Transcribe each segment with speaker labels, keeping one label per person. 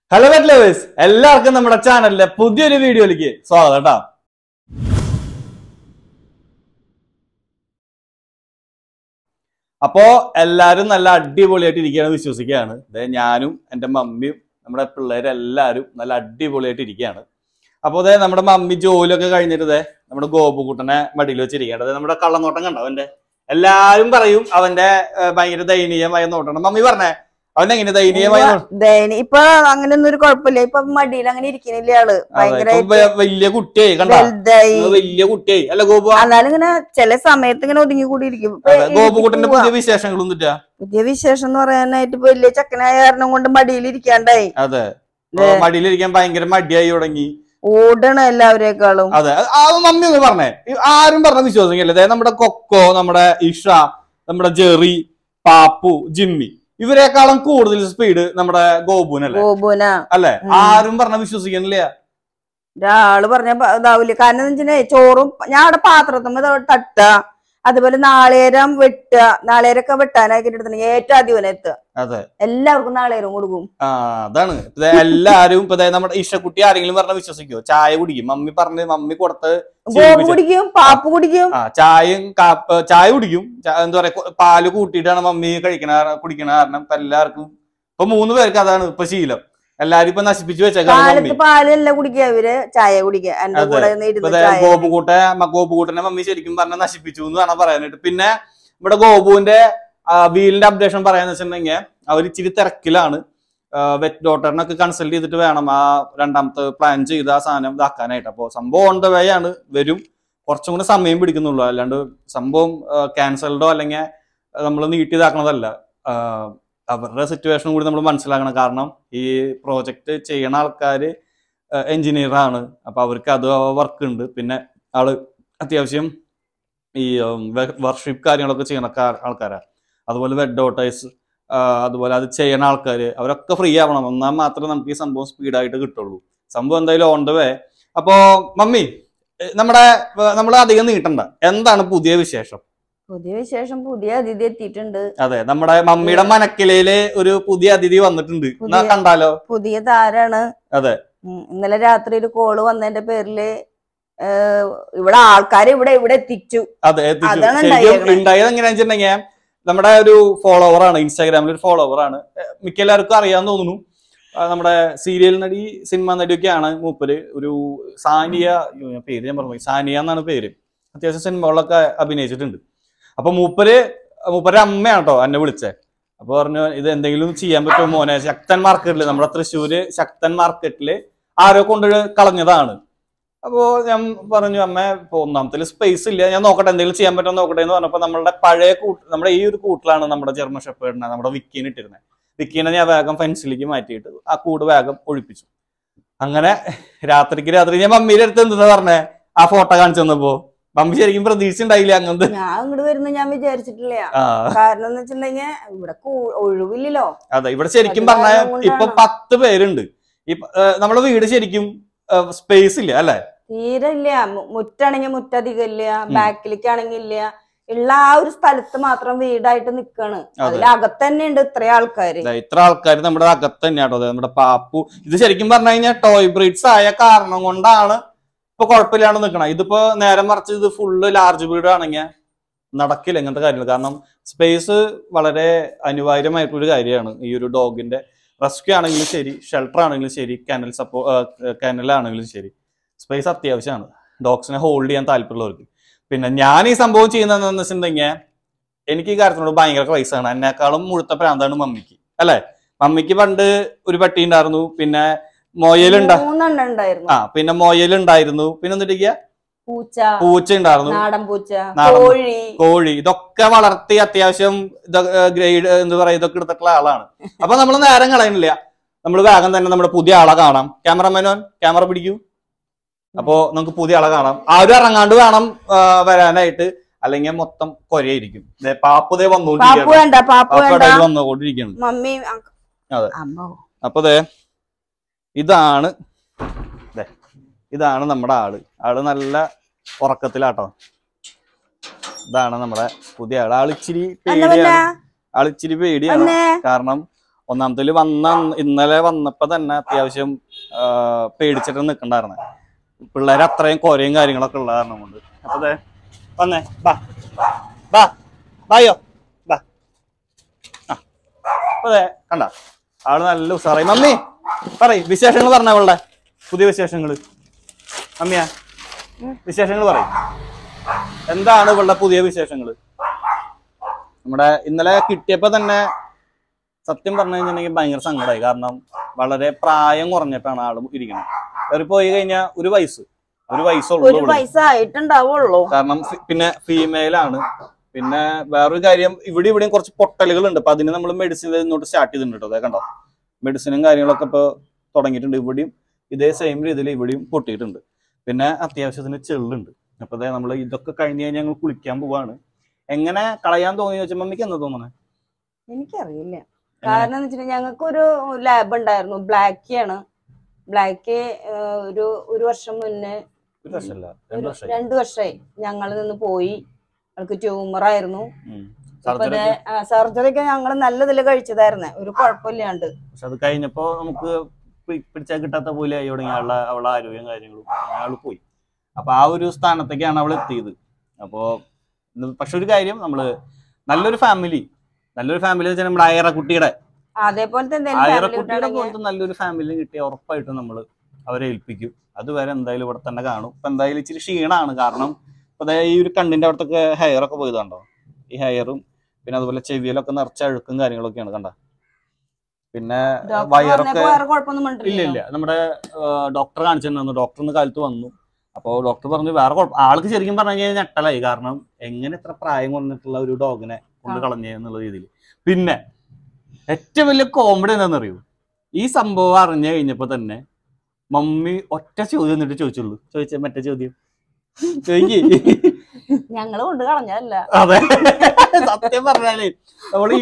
Speaker 1: Hello pet lovers, എല്ലാവർക്കും നമ്മുടെ ചാനലിലെ പുതിയൊരു വീഡിയോയിലേക്ക് സ്വാഗതം ട്ടോ. അപ്പോൾ എല്ലാവരും നല്ല അടിപൊളിയായിട്ട് ഇരിക്കുകയാണെന്ന് വിശ്വസിക്കുകയാണ്. ഞാനും എൻ്റെ മമ്മിയും നമ്മുടെ പിള്ളേരെല്ലാവരും നല്ല അടിപൊളിയായിട്ട് ഇരിക്കുകയാണ്. അപ്പോൾ നമ്മുടെ മമ്മി ജോലിയൊക്കെ കഴിഞ്ഞിട്ട് നമ്മുടെ ഗോപുകുട്ടനെ മടിയിൽ വെച്ചിരിക്കുകയാണ്. നമ്മുടെ കള്ളനോട്ടം കണ്ടോ അവൻ്റെ? എല്ലാവരും പറയും അവന്റെ ഭയങ്കര ദയനീയമായ നോട്ടമാണ്. മമ്മി പറഞ്ഞേ അവനെങ്ങനെ ദയനീയമായ
Speaker 2: ഇപ്പൊ അങ്ങനെയൊന്നും ഒരു കുഴപ്പമില്ല. ഇപ്പൊ മടിയിൽ അങ്ങനെ ഇരിക്കുന്നില്ല ആള്.
Speaker 1: വലിയ കുട്ടിയായി കണ്ടോ? വലിയ കുട്ടിയായി അല്ല ഗോപു?
Speaker 2: എന്നാലും ഇങ്ങനെ ചില സമയത്ത് ഇങ്ങനെ ഒതുങ്ങി കൂടി ഇരിക്കും.
Speaker 1: ഗോപുകുട്ടന്റെ പുതിയ വിശേഷങ്ങളൊന്നും ഇല്ല.
Speaker 2: പുതിയ വിശേഷം എന്ന് പറയാനായിട്ട് ഇപ്പൊ വലിയ ചക്കനായ കാരണം കൊണ്ട് മടിയിൽ ഇരിക്കാണ്ടായി.
Speaker 1: അതെ, മടിയിലിരിക്കാൻ ഭയങ്കര മടിയായി തുടങ്ങി.
Speaker 2: ഓടണ എല്ലാവരേക്കാളും.
Speaker 1: അതെ, മമ്മി ഒന്ന് പറഞ്ഞേ, ആരും പറഞ്ഞ വിശ്വാസിക്കല്ലേ? നമ്മുടെ കൊക്കോ, നമ്മുടെ ഇഷ, നമ്മുടെ ജെറി, പാപ്പു, ജിമ്മി, ഇവരെക്കാളും കൂടുതൽ സ്പീഡ് നമ്മുടെ ഗോപുനല്ലേ? അല്ലെ? ആരും പറഞ്ഞ വിശ്വസിക്കണില്ല.
Speaker 2: ഒരാള് പറഞ്ഞ ഇതാവില്ല. കാരണം എന്താ വെച്ചാൽ ചോറും ഞാൻ അവിടെ പാത്രത്തുമ്പോ തട്ട, അതുപോലെ നാളേരം വെട്ടുക. നാളേരൊക്കെ വെട്ടാനായിട്ട് എടുത്തിട്ടുണ്ടെങ്കിൽ ഏറ്റവും ആദ്യം എത്തുക.
Speaker 1: അതെ,
Speaker 2: എല്ലാവർക്കും നാളേരം കൊടുക്കും.
Speaker 1: അതാണ് എല്ലാരും. ഇപ്പൊ നമ്മുടെ ഇഷക്കുട്ടി ആരെങ്കിലും പറഞ്ഞ വിശ്വസിക്കോ? ചായ കുടിക്കും. മമ്മി പറഞ്ഞ് മമ്മി കൊടുത്ത്
Speaker 2: കുടിക്കും, പാപ്പ് കുടിക്കും,
Speaker 1: ചായ കുടിക്കും. എന്താ പറയാ, പാല് കൂട്ടിയിട്ടാണ് മമ്മി കുടിക്കണ കാരണം ഇപ്പൊ എല്ലാവർക്കും ഇപ്പൊ 3 പേർക്ക് അതാണ് ഇപ്പൊ ശീലം. എല്ലാരും ഇപ്പൊ നശിപ്പിച്ചു വെച്ചേക്കാണ്.
Speaker 2: പാലല്ല കുടിക്കുക, ഇവര് ചായ കുടിക്കുക.
Speaker 1: ഗോപുകൂട്ടനെ മമ്മി ശരിക്കും പറഞ്ഞ നശിപ്പിച്ചു എന്ന് വേണം പറയാനായിട്ട്. പിന്നെ ഇവിടെ ഗോപുവിന്റെ വീലിന്റെ അപ്ഡേഷൻ പറയാന്ന് വെച്ചിട്ടുണ്ടെങ്കിൽ അവർ ഇച്ചിരി തിരക്കിലാണ്. വെറ്റ് ഡോക്ടറിനൊക്കെ കൺസൾട്ട് ചെയ്തിട്ട് വേണം ആ രണ്ടാമത്തെ പ്ലാൻ ചെയ്ത് ആ സാധനം ഇതാക്കാനായിട്ട്. അപ്പോൾ സംഭവം ഓൺ ദ വേ ആണ്, വരും. കുറച്ചും കൂടെ സമയം പിടിക്കുന്നുള്ളൂ. അല്ലാണ്ട് സംഭവം ക്യാൻസൽഡോ അല്ലെങ്കിൽ നമ്മൾ നീട്ടി ഇതാക്കണതല്ല. അവരുടെ സിറ്റുവേഷൻ കൂടി നമ്മൾ മനസ്സിലാക്കണം. കാരണം ഈ പ്രോജക്റ്റ് ചെയ്യണ ആൾക്കാര് എഞ്ചിനീയറാണ്. അപ്പൊ അവർക്ക് അത് വർക്ക് ഉണ്ട്. പിന്നെ ആള് അത്യാവശ്യം ഈ വർഷിപ്പ് കാര്യങ്ങളൊക്കെ ചെയ്യണ ആൾക്കാരാണ്. അതുപോലെ വെഡ് ഡോട്ടേഴ്സ്, അതുപോലെ അത് ചെയ്യണ ആൾക്കാര്, അവരൊക്കെ ഫ്രീ ആവണം. എന്നാൽ മാത്രമേ നമുക്ക് ഈ സംഭവം സ്പീഡായിട്ട് കിട്ടുള്ളൂ. സംഭവം എന്തായാലും ഓൺ ദ വേ. അപ്പോ മമ്മി, നമ്മൾ അധികം നീട്ടണ്ട. എന്താണ് പുതിയ വിശേഷം?
Speaker 2: പുതിയ വിശേഷം, പുതിയ അതിഥി എത്തിയിട്ടുണ്ട്.
Speaker 1: അതെ, നമ്മുടെ മമ്മിയുടെ മനക്കിലയില് ഒരു പുതിയ അതിഥി വന്നിട്ടുണ്ട്. കണ്ടാലോ? പുതിയ
Speaker 2: താരാണ്.
Speaker 1: അതെ,
Speaker 2: ഇന്നലെ രാത്രി ഒരു കോള് വന്നതിന്റെ പേരില് ഇവിടെ ആൾക്കാർ ഇവിടെ എത്തിച്ചു.
Speaker 1: അതെ, ഉണ്ടായത് എങ്ങനെയാണെന്ന് വെച്ചിട്ടുണ്ടെങ്കിൽ നമ്മുടെ ഒരു ഫോളോവറാണ്, ഇൻസ്റ്റാഗ്രാമിൽ ഒരു ഫോളോവറാണ്. മിക്ക എല്ലാവർക്കും അറിയാന്ന് തോന്നുന്നു. നമ്മുടെ സീരിയൽ നടി, സിനിമ നടിയൊക്കെയാണ് മൂപ്പര്. ഒരു സാനിയ, പേര് ഞാൻ പറഞ്ഞു, സാനിയ എന്നാണ് പേര്. അത്യാവശ്യം സിനിമകളിലൊക്കെ അഭിനയിച്ചിട്ടുണ്ട്. അപ്പൊ മൂപ്പര് അമ്മയാണ് കേട്ടോ എന്നെ വിളിച്ചേ. അപ്പൊ പറഞ്ഞു, ഇത് എന്തെങ്കിലും ചെയ്യാൻ പറ്റുമോ മോനെ? ശക്തൻ മാർക്കറ്റില്, നമ്മുടെ തൃശ്ശൂര് ശക്തൻ മാർക്കറ്റില് ആരോ കൊണ്ട് കളഞ്ഞതാണ്. അപ്പോ ഞാൻ പറഞ്ഞു, അമ്മ ഇപ്പൊ ഒന്നാമത്തെ സ്പേസ് ഇല്ല, ഞാൻ നോക്കട്ടെ എന്തെങ്കിലും ചെയ്യാൻ പറ്റുമോ നോക്കട്ടെ എന്ന് പറഞ്ഞപ്പോ നമ്മളുടെ പഴയ നമ്മുടെ ഈ ഒരു കൂട്ടിലാണ് നമ്മുടെ ജർമ്മൻ ഷെപ്പേർഡിനെ, നമ്മുടെ വിക്കീനെ ഇട്ടിരുന്നത്. വിക്കീനെ ഞാൻ വേഗം ഫെൻസിലേക്ക് മാറ്റിയിട്ട് ആ കൂട് വേഗം ഒഴിപ്പിച്ചു. അങ്ങനെ രാത്രി ഞാൻ മമ്മിയുടെ അടുത്ത് എന്താ പറഞ്ഞേ, ആ ഫോട്ടോ കാണിച്ചു തന്നപ്പോ മമ്മി ശരിക്കും പ്രതീക്ഷിച്ചുണ്ടായില്ല അങ്ങനത്തെ.
Speaker 2: ഞാൻ അങ്ങോട്ട് വരുന്ന ഞാൻ വിചാരിച്ചിട്ടില്ല. കാരണം എന്ന് വെച്ചിട്ടുണ്ടെങ്കിൽ ഇവിടെ ഒഴിവില്ലല്ലോ.
Speaker 1: അതെ, ഇവിടെ ശരിക്കും പറഞ്ഞാൽ ഇപ്പൊ 10 പേരുണ്ട്. നമ്മുടെ വീട് ശരിക്കും സ്പേസ് ഇല്ല അല്ലെ?
Speaker 2: തീരെ ഇല്ല. മുറ്റാണെങ്കിൽ മുറ്റധികം ഇല്ല, ബാക്കിലേക്കാണെങ്കിൽ ഇല്ല. ഉള്ള ആ ഒരു സ്ഥലത്ത് മാത്രം വീടായിട്ട് നിക്കാണ്. അതിലകത്ത് തന്നെ ഉണ്ട് ഇത്ര ആൾക്കാര്
Speaker 1: നമ്മുടെ അകത്ത് തന്നെയാട്ടോ. നമ്മുടെ പാപ്പു ഇത് ശരിക്കും പറഞ്ഞു കഴിഞ്ഞാൽ ടോയ് ബ്രീഡ്സ് ആയ കാരണം കൊണ്ടാണ് ഇപ്പൊ കുഴപ്പമില്ലാണ്ട് നിക്കണം. ഇതിപ്പോ നേരെ മറിച്ച് ഇത് ഫുള്ള് ലാർജ് ബ്രീഡ് ആണെങ്കിൽ നടക്കില്ല ഇങ്ങനത്തെ കാര്യങ്ങൾ. കാരണം സ്പേസ് വളരെ അനിവാര്യമായിട്ടൊരു കാര്യമാണ്. ഈ ഒരു ഡോഗിന്റെ റെസ്ക്യൂ ആണെങ്കിലും ശരി, ഷെൽട്ടർ ആണെങ്കിലും ശരി, കെനലാണെങ്കിലും ശരി, സ്പേസ് അത്യാവശ്യമാണ് ഡോഗ്സിനെ ഹോൾഡ് ചെയ്യാൻ താല്പര്യമുള്ളവർക്ക്. പിന്നെ ഞാൻ ഈ സംഭവം ചെയ്യുന്നതെന്ന് വെച്ചിട്ടുണ്ടെങ്കിൽ എനിക്ക് ഈ കാര്യത്തിനോട് ഭയങ്കര ക്രൈസാണ്. എന്നെക്കാളും മുഴുത്ത പ്രാന്താണ് മമ്മിക്ക് അല്ലെ? മമ്മിക്ക് പണ്ട് ഒരു പട്ടി ഉണ്ടായിരുന്നു, പിന്നെ
Speaker 2: മൊയലുണ്ടായിരുന്നു,
Speaker 1: പിന്നെ മൊയലുണ്ടായിരുന്നു, പിന്നെ എന്നിട്ട് പൂച്ച ഉണ്ടായിരുന്നു, കോഴി. ഇതൊക്കെ വളർത്തി അത്യാവശ്യം ഗ്രേഡ് എന്താ പറയാ ഇതൊക്കെ എടുത്തിട്ടുള്ള ആളാണ്. അപ്പൊ നമ്മൾ നേരം കളയുന്നില്ല, നമ്മൾ വേഗം തന്നെ നമ്മുടെ പുതിയ ആളെ കാണാം. ക്യാമറമാനോൻ ക്യാമറ പിടിക്കൂ. അപ്പോ നമുക്ക് പുതിയ ആളെ കാണാം. ആരും ഇറങ്ങാണ്ട് വേണം വരാനായിട്ട്, അല്ലെങ്കിൽ മൊത്തം കൊരയായിരിക്കും. പാപ്പുതേ വന്നുകൊണ്ടിരിക്കുന്നു. അതെ, അപ്പൊ ഇതാണ് നമ്മുടെ ആള് നല്ല ഉറക്കത്തിലാട്ടോ. ഇതാണ് നമ്മുടെ പുതിയ ആളിച്ചിരി പേടിയാണ്. കാരണം ഒന്നാമത്തേല് ഇന്നലെ വന്നപ്പോ തന്നെ അത്യാവശ്യം പേടിച്ചിട്ട് നിൽക്കണ്ടായിരുന്നു. പിള്ളേർ അത്രയും കൊരയും കാര്യങ്ങളൊക്കെ ഉള്ള കാരണം കൊണ്ട്. അപ്പൊ അതെ വന്നേ, ബായോ ബാ. അപ്പൊ അതെ കണ്ട ആള് നല്ല ഉഷാറായി. മമ്മി പറയും വിശേഷങ്ങൾ പറഞ്ഞ അവളുടെ പുതിയ വിശേഷങ്ങള്. മമ്മിയാ വിശേഷങ്ങൾ പറയും, എന്താണ് ഇവളുടെ പുതിയ വിശേഷങ്ങള്? നമ്മുടെ ഇന്നലെ കിട്ടിയപ്പോ തന്നെ സത്യം പറഞ്ഞു കഴിഞ്ഞിട്ടുണ്ടെങ്കിൽ ഭയങ്കര സങ്കടമായി. കാരണം വളരെ പ്രായം കുറഞ്ഞിട്ടാണ് ആള് ഇരിക്കുന്നത്. കയറി പോയി കഴിഞ്ഞാൽ ഒരു വയസ്സുള്ളൂ. കാരണം പിന്നെ ഫീമെയിൽ ആണ്. പിന്നെ വേറൊരു കാര്യം, ഇവിടെയും കുറച്ച് പൊട്ടലുകൾ ഉണ്ട്. അപ്പൊ അതിന് നമ്മൾ മെഡിസിൻ ഇങ്ങോട്ട് സ്റ്റാർട്ട് ചെയ്തിട്ടുണ്ട് കേട്ടോ. അതെ കണ്ടോ, മെഡിസിനും കാര്യങ്ങളൊക്കെ ഇപ്പൊ തുടങ്ങിയിട്ടുണ്ട്. ഇവിടെയും ഇതേ സെയിം രീതിയിൽ ഇവിടെയും പൊട്ടിയിട്ടുണ്ട്. പിന്നെ അത്യാവശ്യത്തിന് ചെള്ളുണ്ട്. അപ്പൊ അതെ നമ്മൾ ഇതൊക്കെ കഴിഞ്ഞ് കഴിഞ്ഞാൽ ഞങ്ങൾ കുളിക്കാൻ പോവാണ്. എങ്ങനെ കളയാൻ തോന്നി വെച്ചാൽ മമ്മിക്ക് എന്താ തോന്നണേ?
Speaker 2: എനിക്കറിയില്ല. കാരണം എന്ന് വെച്ചിട്ടുണ്ടെങ്കിൽ ഞങ്ങൾക്കൊരു ലാബ് ഉണ്ടായിരുന്നു, ബ്ലാക്കിയാണ്. ബ്ലാക്ക് ഒരു വർഷം മുന്നേ, 2 വർഷമായി ഞങ്ങളിൽ നിന്ന് പോയി. അവൾക്ക് ട്യൂമറായിരുന്നു. സർജറി ഒക്കെ ഞങ്ങൾ നല്ലതില് കഴിച്ചതായിരുന്നേ, ഒരു കുഴപ്പമില്ലാണ്ട്.
Speaker 1: പക്ഷെ അത് കഴിഞ്ഞപ്പോ നമുക്ക് പിടിച്ചാൽ കിട്ടാത്ത പോലെ ആയി തുടങ്ങി അവളുടെ ആരോഗ്യം കാര്യങ്ങളും. അയാൾ പോയി. അപ്പൊ ആ ഒരു സ്ഥാനത്തേക്കാണ് അവൾ എത്തിയത്. അപ്പോ പക്ഷെ ഒരു കാര്യം, നമ്മള് നല്ലൊരു ഫാമിലി വെച്ചാൽ നമ്മുടെ അയറക്കുട്ടിയുടെ പോലത്തെ നല്ലൊരു ഫാമിലി കിട്ടിയ ഉറപ്പായിട്ടും നമ്മൾ അവരെ ഏൽപ്പിക്കും. അതുവരെ എന്തായാലും ഇവിടെ തന്നെ കാണും. ഇപ്പൊ എന്തായാലും ഇച്ചിരി ക്ഷീണാണ്. കാരണം ഇപ്പൊ ഈ ഒരു കണ്ണിന്റെ അവിടത്തൊക്കെ ഹെയർ ഒക്കെ പോയതുണ്ടോ, ഈ ഹെയറും പിന്നെ അതുപോലെ ചെവിയിലൊക്കെ നിറച്ച അഴുക്കും കാര്യങ്ങളൊക്കെയാണ് കണ്ട. പിന്നെ വയറൊക്കെ ഇല്ല. നമ്മുടെ ഡോക്ടർ കാണിച്ചിട്ടുണ്ടായിരുന്നു. ഡോക്ടർ ഇന്ന് കാലത്ത് വന്നു. അപ്പോൾ ഡോക്ടർ പറഞ്ഞു വേറെ കുഴപ്പം. ആൾക്ക് ശരിക്കും പറഞ്ഞു കഴിഞ്ഞാൽ ഞെട്ടലായി. കാരണം എങ്ങനെ ഇത്ര പ്രായം കുറഞ്ഞിട്ടുള്ള ഒരു ഡോഗിനെ കൊണ്ട് കളഞ്ഞെന്നുള്ള രീതിയിൽ. പിന്നെ ഏറ്റവും വലിയ കോമഡി എന്താണെന്നറിയൂ, ഈ സംഭവം അറിഞ്ഞു കഴിഞ്ഞപ്പോ തന്നെ മമ്മി ഒറ്റ ചോദ്യം എന്നിട്ട് ചോദിച്ച മറ്റേ ചോദ്യം
Speaker 2: ഞങ്ങള് കൊണ്ട് കളഞ്ഞല്ല.
Speaker 1: അതെ, സത്യം പറഞ്ഞാലേ നമ്മള്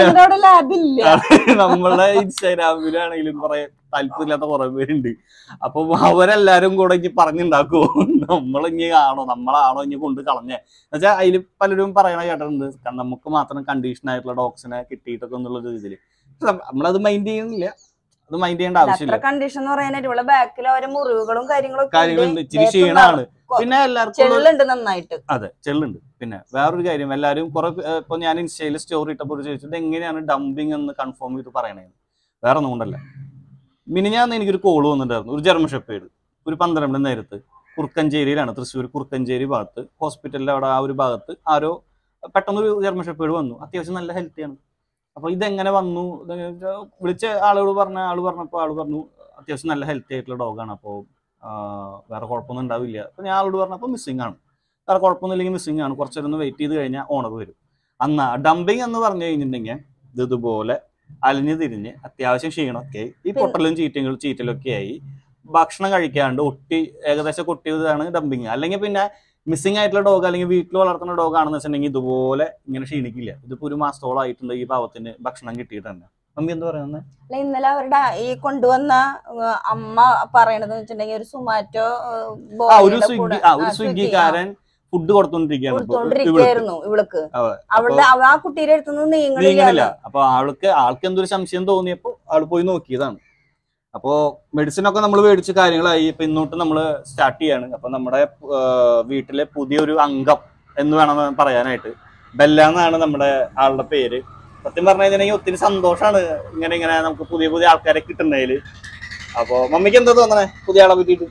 Speaker 1: നമ്മളെ ഇൻസ്റ്റാഗ്രാമിലാണെങ്കിലും കുറെ താല്പര്യമില്ലാത്ത കുറെ പേരുണ്ട്. അപ്പൊ അവരെല്ലാരും കൂടെ ഇനി പറഞ്ഞുണ്ടാക്കുവോ നമ്മളിഞ്ഞി നമ്മളാണോ ഇനി കൊണ്ട് കളഞ്ഞേ എന്നുവെച്ചാൽ അതിൽ പലരും പറയണ കേട്ടിട്ടുണ്ട്. നമുക്ക് മാത്രം കണ്ടീഷൻ ആയിട്ടുള്ള ഡോഗ്സിനെ കിട്ടിയിട്ടൊക്കെ എന്നുള്ള രീതിയിൽ നമ്മളത് മൈൻഡ് ചെയ്യുന്നില്ല. അത് മൈൻഡ് ചെയ്യേണ്ട ആവശ്യമില്ല.
Speaker 2: കണ്ടീഷൻ എന്ന് പറയാനായിട്ട് ഇവിടെ ബാക്കിൽ അവരെ മുറിവുകളും
Speaker 1: കാര്യങ്ങളുണ്ട്, ഇച്ചിരി ക്ഷീണാണ്. പിന്നെ
Speaker 2: എല്ലാവർക്കും നന്നായിട്ട്
Speaker 1: അതെ ചെള്ളുണ്ട്. പിന്നെ വേറൊരു കാര്യം, എല്ലാവരും കുറെ ഇപ്പൊ ഞാൻ ഇൻസ്റ്റയിൽ സ്റ്റോറി ഇട്ടപ്പോൾ ചോദിച്ചത് എങ്ങനെയാണ് ഡംപിങ് എന്ന് കൺഫേം ചെയ്ത് പറയണേന്ന്. വേറെ ഒന്നും കൊണ്ടല്ല. മിനിഞ്ഞാന്ന് എനിക്കൊരു കോള് വന്നിട്ടുണ്ടായിരുന്നു. ഒരു ജർമ്മൻ ഷെപ്പേർഡ് ഒരു 12 മണി നേരത്ത് കുറുക്കഞ്ചേരിയിലാണ്, തൃശ്ശൂർ കുറുക്കഞ്ചേരി ഭാഗത്ത് ഹോസ്പിറ്റലിന്റെ അവിടെ ആ ഒരു ഭാഗത്ത് ആരോ പെട്ടെന്നൊരു ജർമ്മൻ ഷെപ്പേർഡ് വന്നു. അത്യാവശ്യം നല്ല ഹെൽത്തിയാണ്. അപ്പൊ ഇതെങ്ങനെ വന്നു വിളിച്ച ആള് പറഞ്ഞു അത്യാവശ്യം നല്ല ഹെൽത്തി ആയിട്ടുള്ള ഡോഗാണ്. അപ്പോൾ വേറെ കുഴപ്പമൊന്നും ഉണ്ടാവില്ല. അപ്പൊ ഞാൻ ആളോട് പറഞ്ഞപ്പോൾ മിസ്സിംഗ് ആണ്, വേറെ കുഴപ്പമൊന്നും ഇല്ലെങ്കിൽ മിസ്സിംഗ് ആണ്, കുറച്ചേരം വെയിറ്റ് ചെയ്ത് കഴിഞ്ഞാൽ ഓണർ വരും. അന്ന് ഡംപിങ് എന്ന് പറഞ്ഞു കഴിഞ്ഞിട്ടുണ്ടെങ്കിൽ ഇതുപോലെ അലിഞ്ഞു തിരിഞ്ഞ് അത്യാവശ്യം ക്ഷീണമൊക്കെ ഈ പൊട്ടലും ചീറ്റലൊക്കെ ആയി ഭക്ഷണം കഴിക്കാണ്ട് ഏകദേശം ഒട്ടിയതാണ് ഡംപിങ്. അല്ലെങ്കിൽ പിന്നെ മിസ്സിംഗ് ആയിട്ടുള്ള ഡോഗ് അല്ലെങ്കിൽ വീട്ടിൽ വളർത്തുന്ന ഡോഗ് ആണെന്ന് വെച്ചിട്ടുണ്ടെങ്കിൽ ഇതുപോലെ ഇങ്ങനെ ക്ഷീണിക്കില്ല. ഇതിപ്പോ ഒരു മാസത്തോളം ആയിട്ടുണ്ട് ഈ പാവത്തിന് ഭക്ഷണം കിട്ടിയിട്ടുണ്ട്. മമ്മി എന്താ പറയുന്നത്?
Speaker 2: ഇന്നലെ അവരുടെ ഈ കൊണ്ടുവന്ന അമ്മ പറയണത് വെച്ചിട്ടുണ്ടെങ്കിൽ ഒരു സുമാറ്റോ
Speaker 1: ഒരു സ്വിഗ്ഗിക്കാരൻ ഫുഡ്
Speaker 2: കൊടുത്തോണ്ടിരിക്കുകയായിരുന്നു ഇവൾക്ക്. അവളുടെ ആ കുട്ടിയുടെ അടുത്തുനിന്ന് നീങ്ങണില്ല.
Speaker 1: അപ്പൊ ആൾക്ക് എന്തൊരു സംശയം തോന്നിയപ്പോ ആള് പോയി നോക്കിയതാണ്. അപ്പോ മെഡിസിൻ ഒക്കെ നമ്മൾ മേടിച്ച കാര്യങ്ങളായി. ഇപ്പൊ ഇന്നോട്ട് നമ്മൾ സ്റ്റാർട്ട് ചെയ്യാണ്. അപ്പൊ നമ്മുടെ വീട്ടിലെ പുതിയൊരു അംഗം എന്ന് വേണം പറയാനായിട്ട്. ബെല്ല എന്നാണ് നമ്മുടെ ആളുടെ പേര്. സത്യം പറഞ്ഞു കഴിഞ്ഞാൽ ഒത്തിരി സന്തോഷമാണ് ഇങ്ങനെ നമുക്ക് പുതിയ ആൾക്കാരെ കിട്ടുന്നതില്. അപ്പൊ മമ്മിക്ക് എന്താ തോന്നണേ പുതിയ ആളെ പറ്റിയിട്ട്?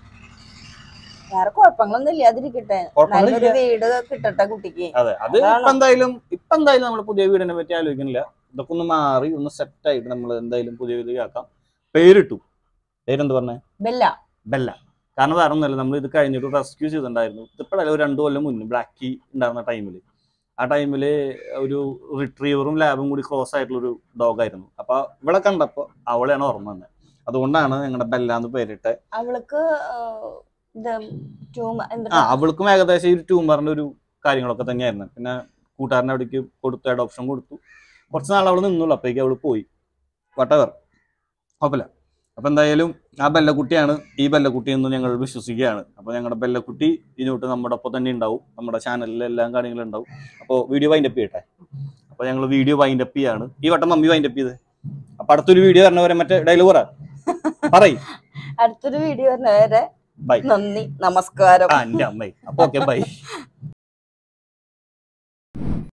Speaker 2: വേറെ കുഴപ്പങ്ങളൊന്നും ഇല്ലാതിരിക്കട്ടെ, നല്ലൊരു വീട് കിട്ടട്ടെ കുട്ടിക്ക്.
Speaker 1: അതെ, അത് ഇപ്പൊ എന്തായാലും നമ്മൾ പുതിയ വീടിനെ പറ്റി ആലോചിക്കുന്നില്ല. ഇതൊക്കെ ഒന്ന് മാറി ഒന്ന് സെറ്റ് ആയിട്ട് നമ്മൾ എന്തായാലും പുതിയ വീട് ആക്കാം. പേരിട്ടു. പേരെന്ത് പറഞ്ഞേ? ബെല്ല. കാരണം വേറെ ഒന്നുമല്ല, നമ്മൾ ഇത് കഴിഞ്ഞിട്ട് റെസ്ക്യൂ ചെയ്തിട്ടുണ്ടായിരുന്നു. ഇപ്പോഴല്ല, ഒരു 2 കൊല്ലം മുന്നേ ബ്ലാക്കി ഉണ്ടായിരുന്ന ടൈമില്. ആ ടൈമില് ഒരു റിട്രീവറും ലാബും കൂടി ക്രോസ് ആയിട്ടുള്ളൊരു ഡോഗായിരുന്നു. അപ്പൊ ഇവിടെ കണ്ടപ്പോ അവളെയാണ് ഓർമ്മ വന്നത്. അതുകൊണ്ടാണ് ഞങ്ങളുടെ ബെല്ല എന്ന് പേരിട്ടെ. അവൾക്കും ഏകദേശം ഈ ട്യൂമറിന്റെ ഒരു കാര്യങ്ങളൊക്കെ തന്നെയായിരുന്നു. പിന്നെ കൂട്ടുകാരനെ അവിടേക്ക് കൊടുത്തു, അഡോപ്ഷൻ കൊടുത്തു. കുറച്ച് നാൾ അവള് നിന്നുള്ളൂ, അപ്പോഴേക്കും അവള് പോയി. വട്ടവർ കുഴപ്പമില്ല. അപ്പൊ എന്തായാലും ആ ബെല്ലക്കുട്ടിയാണ് ഈ ബെല്ലക്കുട്ടി എന്ന് ഞങ്ങൾ വിശ്വസിക്കുകയാണ്. അപ്പൊ ഞങ്ങളുടെ ബെല്ലക്കുട്ടി ഇതിനോട്ട് നമ്മുടെ ഒപ്പം തന്നെ ഉണ്ടാവും, നമ്മുടെ ചാനലിൽ എല്ലാ കാര്യങ്ങളും ഉണ്ടാവും. അപ്പോൾ വീഡിയോ വൈൻഡപ്പ് ചെയ്യട്ടെ. അപ്പൊ ഞങ്ങൾ വീഡിയോ വൈൻഡപ്പ് ചെയ്യാണ്. ഈ വട്ടം മമ്മി വൈൻഡപ്പ് ചെയ്ത് അപ്പൊ അടുത്തൊരു വീഡിയോ വരണവരെ മറ്റേ ഡയലോഗ് പറയും.
Speaker 2: അടുത്തൊരു വീഡിയോ വരുന്നവരെ
Speaker 1: ബൈ.
Speaker 2: നന്ദി, നമസ്കാരം.
Speaker 1: എന്റെ അമ്മ. അപ്പൊ ഓക്കെ, ബൈ.